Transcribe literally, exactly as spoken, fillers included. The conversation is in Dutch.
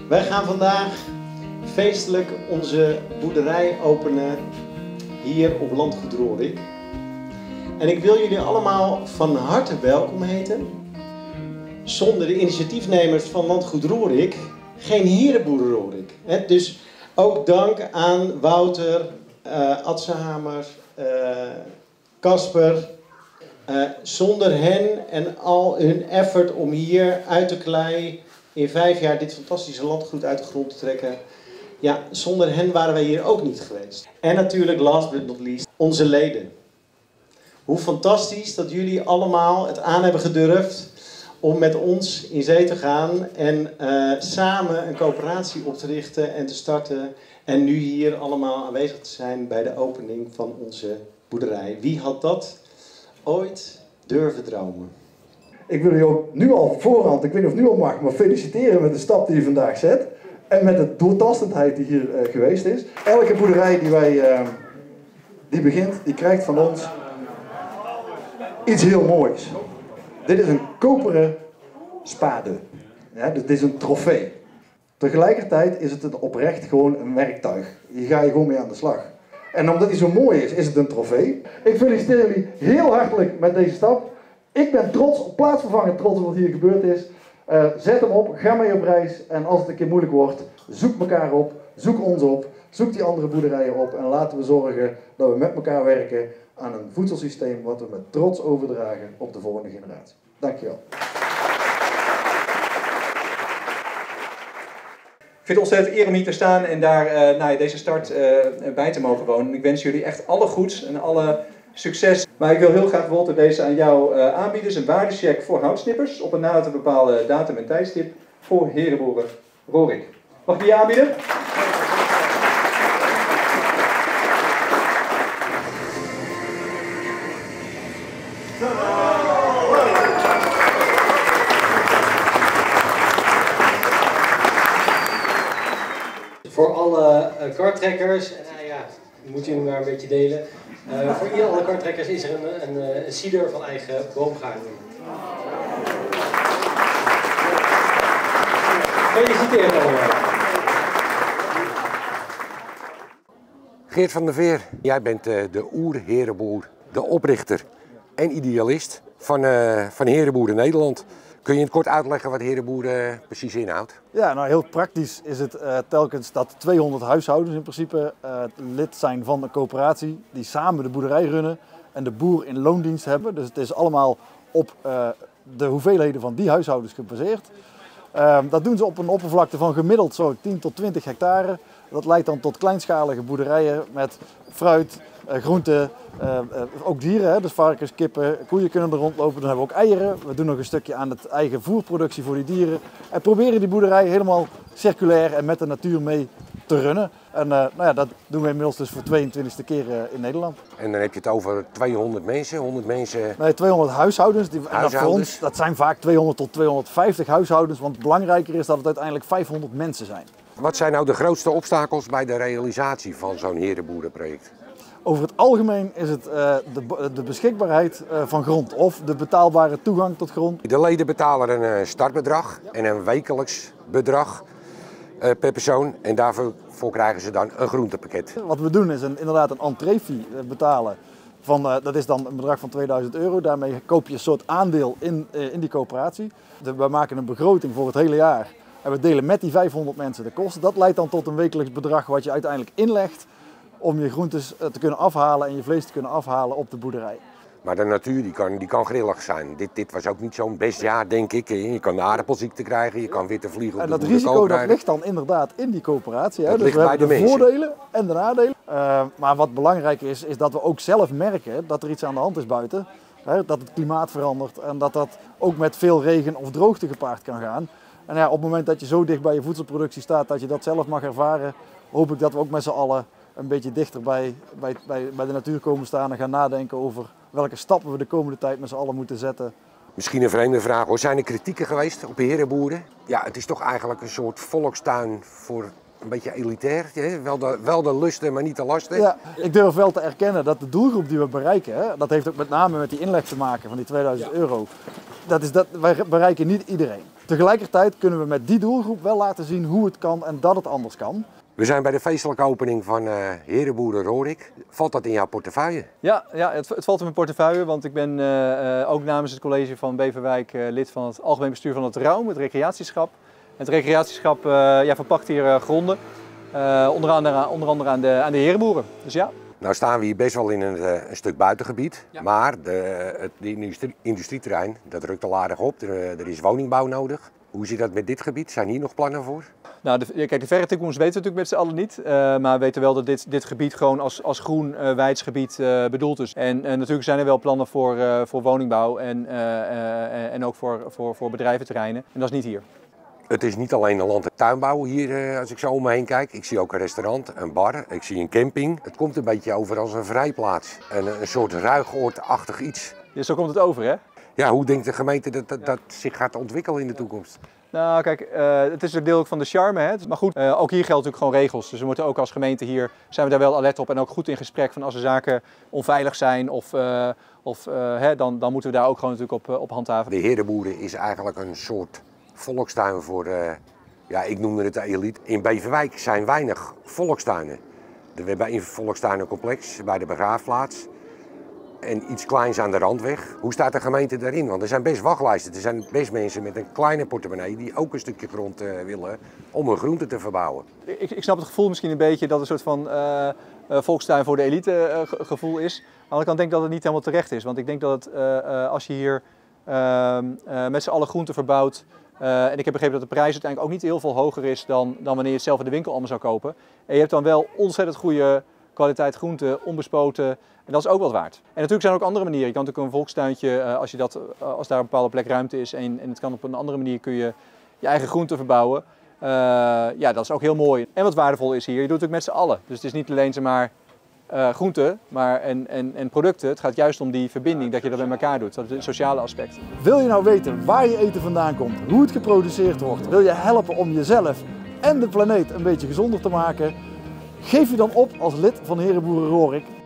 Wij gaan vandaag feestelijk onze boerderij openen hier op Landgoed Rorik. En ik wil jullie allemaal van harte welkom heten. Zonder de initiatiefnemers van Landgoed Rorik geen Herenboeren Rorik. Dus ook dank aan Wouter, uh, Atsehamer, Casper. Uh, uh, zonder hen en al hun effort om hier uit de klei in vijf jaar dit fantastische landgoed uit de grond te trekken. Ja, zonder hen waren wij hier ook niet geweest. En natuurlijk, last but not least, onze leden. Hoe fantastisch dat jullie allemaal het aan hebben gedurfd om met ons in zee te gaan en uh, samen een coöperatie op te richten en te starten. En nu hier allemaal aanwezig te zijn bij de opening van onze boerderij. Wie had dat ooit durven dromen? Ik wil je ook nu al op voorhand, ik weet niet of het nu al mag, maar feliciteren met de stap die je vandaag zet. En met de doortastendheid die hier uh, geweest is. Elke boerderij die wij uh, die begint, die krijgt van ons iets heel moois. Dit is een koperen spade. Ja, dit is een trofee. Tegelijkertijd is het een oprecht gewoon een werktuig. Hier ga je gewoon mee aan de slag. En omdat hij zo mooi is, is het een trofee. Ik feliciteer jullie heel hartelijk met deze stap. Ik ben trots, plaatsvervangend trots op wat hier gebeurd is. Uh, zet hem op, ga mee op reis. En als het een keer moeilijk wordt, zoek elkaar op, zoek ons op, zoek die andere boerderijen op. En laten we zorgen dat we met elkaar werken aan een voedselsysteem wat we met trots overdragen op de volgende generatie. Dankjewel. Ik vind het ontzettend eer om hier te staan en daar uh, nou, deze start uh, bij te mogen wonen. Ik wens jullie echt alle goeds en alle succes. Maar ik wil heel graag, Walter, deze aan jou uh, aanbieden. Het is een waardecheck voor houtsnippers op een na te bepaalde datum en tijdstip voor Herenboeren Rorik. Mag ik die aanbieden? Voor alle uh, kartrekkers, nou ja, moet je hem maar een beetje delen. Uh, voor ieder alle kartrekkers is er een, een, een cider van eigen boomgaarden. Gefeliciteerd allemaal. Geert van der Veer, jij bent uh, de oer-herenboer, de oprichter en idealist van, uh, van Herenboeren Nederland. Kun je in het kort uitleggen wat Herenboeren uh, precies inhoudt? Ja, nou heel praktisch is het uh, telkens dat tweehonderd huishoudens in principe uh, lid zijn van een coöperatie die samen de boerderij runnen en de boer in loondienst hebben. Dus het is allemaal op uh, de hoeveelheden van die huishoudens gebaseerd. Uh, dat doen ze op een oppervlakte van gemiddeld zo tien tot twintig hectare. Dat leidt dan tot kleinschalige boerderijen met fruit, uh, groenten, uh, uh, ook dieren, hè, dus varkens, kippen, koeien kunnen er rondlopen. Dan hebben we ook eieren. We doen nog een stukje aan het eigen voerproductie voor die dieren. En proberen die boerderij helemaal circulair en met de natuur mee te runnen. En uh, nou ja, dat doen we inmiddels dus voor de tweeëntwintigste keer uh, in Nederland. En dan heb je het over tweehonderd mensen, honderd mensen? Nee, tweehonderd huishoudens. Die, huishoudens. En dat, voor ons, dat zijn vaak tweehonderd tot tweehonderdvijftig huishoudens, want belangrijker is dat het uiteindelijk vijfhonderd mensen zijn. Wat zijn nou de grootste obstakels bij de realisatie van zo'n Herenboerenproject? Over het algemeen is het uh, de, de beschikbaarheid uh, van grond of de betaalbare toegang tot grond. De leden betalen een uh, startbedrag en een wekelijks bedrag uh, per persoon en daarvoor voor krijgen ze dan een groentepakket. Wat we doen is een, inderdaad een entreefee betalen. Van, uh, dat is dan een bedrag van tweeduizend euro. Daarmee koop je een soort aandeel in, uh, in die coöperatie. De, we maken een begroting voor het hele jaar. En we delen met die vijfhonderd mensen de kosten. Dat leidt dan tot een wekelijks bedrag wat je uiteindelijk inlegt om je groentes te kunnen afhalen en je vlees te kunnen afhalen op de boerderij. Maar de natuur die kan, die kan grillig zijn. Dit, dit was ook niet zo'n best jaar, denk ik. Je kan de aardappelziekte krijgen, je kan witte vliegen op en de dat risico dat rijden. ligt dan inderdaad in die coöperatie. Hè? Dat dus ligt we bij hebben de de mensen. voordelen en de nadelen. Uh, maar wat belangrijk is, is dat we ook zelf merken dat er iets aan de hand is buiten. Hè? Dat het klimaat verandert en dat dat ook met veel regen of droogte gepaard kan gaan. En ja, op het moment dat je zo dicht bij je voedselproductie staat dat je dat zelf mag ervaren, hoop ik dat we ook met z'n allen een beetje dichter bij, bij, bij, bij de natuur komen staan en gaan nadenken over welke stappen we de komende tijd met z'n allen moeten zetten. Misschien een vreemde vraag hoor. Zijn er kritieken geweest op Herenboeren? Ja, het is toch eigenlijk een soort volkstuin voor een beetje elitair. Hè? Wel, de, wel de lusten, maar niet de lasten. Ja, ik durf wel te erkennen dat de doelgroep die we bereiken, hè, dat heeft ook met name met die inleg te maken van die tweeduizend euro. Dat is dat, wij bereiken niet iedereen. Tegelijkertijd kunnen we met die doelgroep wel laten zien hoe het kan en dat het anders kan. We zijn bij de feestelijke opening van uh, Herenboeren Rorik. Valt dat in jouw portefeuille? Ja, ja het, het valt in mijn portefeuille, want ik ben uh, uh, ook namens het college van Beverwijk uh, lid van het algemeen bestuur van het Raum, het recreatieschap. Het recreatieschap uh, ja, verpakt hier uh, gronden, uh, onder andere, onder andere aan, de, aan de herenboeren. Dus ja. Nou staan we hier best wel in een, een stuk buitengebied, ja. maar de, het de industrie, industrieterrein dat rukt al aardig op. Er, er is woningbouw nodig. Hoe zit dat met dit gebied? Zijn hier nog plannen voor? Nou, de, kijk, de verre toekomst weten we natuurlijk met z'n allen niet. Uh, maar we weten wel dat dit, dit gebied gewoon als, als groen uh, wijdsgebied uh, bedoeld is. En uh, natuurlijk zijn er wel plannen voor, uh, voor woningbouw en, uh, uh, en ook voor, voor, voor bedrijventerreinen. En dat is niet hier. Het is niet alleen een land- en tuinbouw hier, uh, als ik zo om me heen kijk. Ik zie ook een restaurant, een bar, ik zie een camping. Het komt een beetje over als een vrijplaats. Een, een soort ruigoordachtig iets. Ja, zo komt het over, hè? Ja, hoe denkt de gemeente dat, dat, dat zich gaat ontwikkelen in de toekomst? Nou kijk, uh, het is een deel ook van de charme, hè? Maar goed, uh, ook hier geldt natuurlijk gewoon regels. Dus we moeten ook als gemeente hier, zijn we daar wel alert op en ook goed in gesprek van als er zaken onveilig zijn of, uh, of uh, hè, dan, dan moeten we daar ook gewoon natuurlijk op, uh, op handhaven. De Herenboeren is eigenlijk een soort volkstuin voor, uh, ja ik noemde het de elite. In Beverwijk zijn weinig volkstuinen. We hebben een volkstuinencomplex bij de begraafplaats. En iets kleins aan de randweg. Hoe staat de gemeente daarin? Want er zijn best wachtlijsten. Er zijn best mensen met een kleine portemonnee die ook een stukje grond uh, willen om hun groenten te verbouwen. Ik, ik snap het gevoel misschien een beetje dat het een soort van uh, uh, volkstuin voor de elite uh, ge gevoel is. Aan de andere kant denk ik dat het niet helemaal terecht is. Want ik denk dat het, uh, uh, als je hier uh, uh, met z'n allen groenten verbouwt. Uh, en ik heb begrepen dat de prijs uiteindelijk ook niet heel veel hoger is dan, dan wanneer je het zelf in de winkel allemaal zou kopen. En je hebt dan wel ontzettend goede kwaliteit groenten, onbespoten. En dat is ook wat waard. En natuurlijk zijn er ook andere manieren. Je kan natuurlijk een volkstuintje, als, je dat, als daar een bepaalde plek ruimte is en, en het kan op een andere manier, kun je je eigen groenten verbouwen. Uh, ja, dat is ook heel mooi. En wat waardevol is hier, je doet het natuurlijk met z'n allen. Dus het is niet alleen zeg maar uh, groenten maar en, en, en producten. Het gaat juist om die verbinding, dat je dat met elkaar doet. Dat is het sociale aspect. Wil je nou weten waar je eten vandaan komt, hoe het geproduceerd wordt? Wil je helpen om jezelf en de planeet een beetje gezonder te maken? Geef je dan op als lid van Herenboeren Rorik.